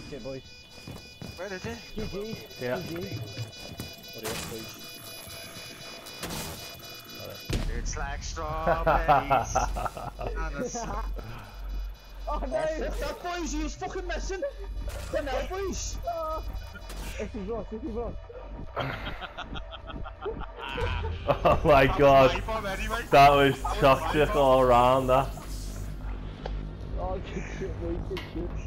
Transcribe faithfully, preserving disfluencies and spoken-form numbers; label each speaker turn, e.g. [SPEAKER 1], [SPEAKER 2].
[SPEAKER 1] it, boys.
[SPEAKER 2] Where did it?
[SPEAKER 1] G G.
[SPEAKER 3] Yeah.
[SPEAKER 1] G G.
[SPEAKER 2] It's like strawberries.
[SPEAKER 1] Oh no!
[SPEAKER 4] What's that, boys? You're fucking messing. Come now, boys.
[SPEAKER 1] Oh. This is Ross, this is Ross.
[SPEAKER 3] Oh my god. That was toxic all around that.
[SPEAKER 1] Oh, good shit, boys, good shit.